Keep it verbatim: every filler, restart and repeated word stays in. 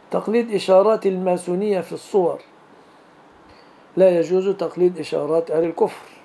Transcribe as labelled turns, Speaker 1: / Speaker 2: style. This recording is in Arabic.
Speaker 1: تقليد إشارات الماسونية في الصور، لا يجوز تقليد إشارات أهل الكفر.